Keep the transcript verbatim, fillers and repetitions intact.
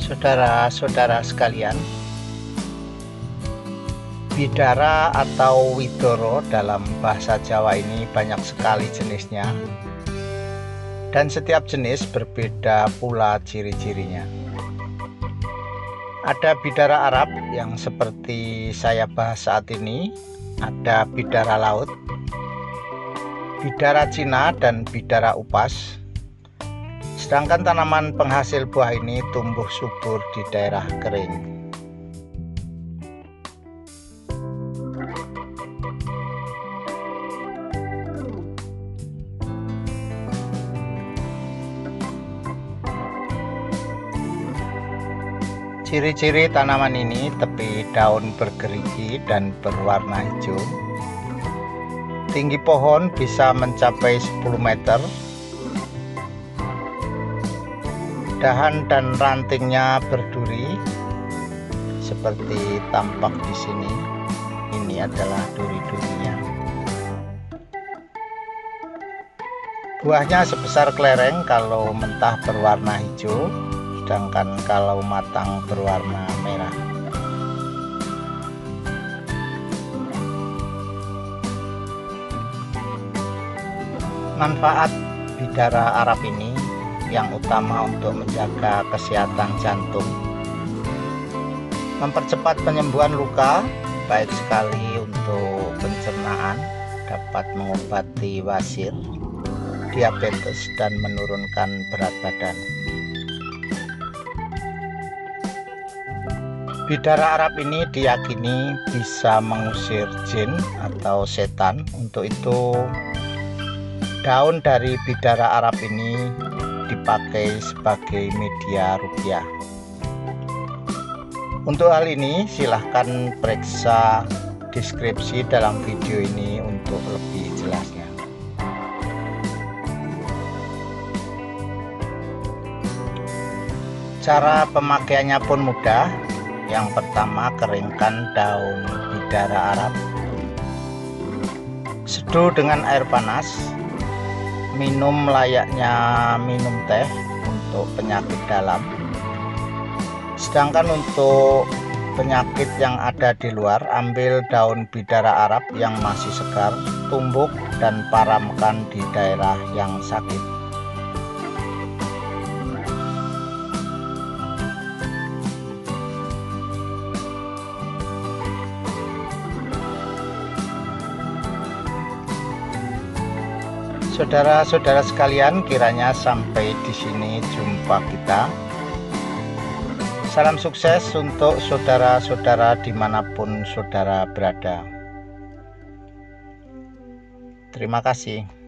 Saudara-saudara sekalian, bidara atau widoro dalam bahasa Jawa ini banyak sekali jenisnya, dan setiap jenis berbeda pula ciri-cirinya. Ada bidara Arab yang seperti saya bahas saat ini, ada bidara laut, bidara Cina, dan bidara upas. Sedangkan tanaman penghasil buah ini tumbuh subur di daerah kering. Ciri-ciri tanaman ini tepi daun bergerigi dan berwarna hijau. Tinggi pohon bisa mencapai sepuluh meter. Dahan dan rantingnya berduri seperti tampak di sini. Ini adalah duri-durinya. Buahnya sebesar kelereng kalau mentah berwarna hijau, sedangkan kalau matang berwarna merah. Manfaat bidara Arab ini yang utama untuk menjaga kesehatan jantung, mempercepat penyembuhan luka, baik sekali untuk pencernaan, dapat mengobati wasir, diabetes, dan menurunkan berat badan. Bidara Arab ini diyakini bisa mengusir jin atau setan. Untuk itu, daun dari bidara Arab ini dipakai sebagai media ruqyah. Untuk hal ini silahkan periksa deskripsi dalam video ini untuk lebih jelasnya. Cara pemakaiannya pun mudah. Yang pertama, keringkan daun bidara Arab, seduh dengan air panas, minum layaknya minum teh untuk penyakit dalam. Sedangkan untuk penyakit yang ada di luar, ambil daun bidara Arab yang masih segar, tumbuk dan paramkan di daerah yang sakit. Saudara-saudara sekalian, kiranya sampai di sini jumpa kita. Salam sukses untuk saudara-saudara dimanapun saudara berada. Terima kasih.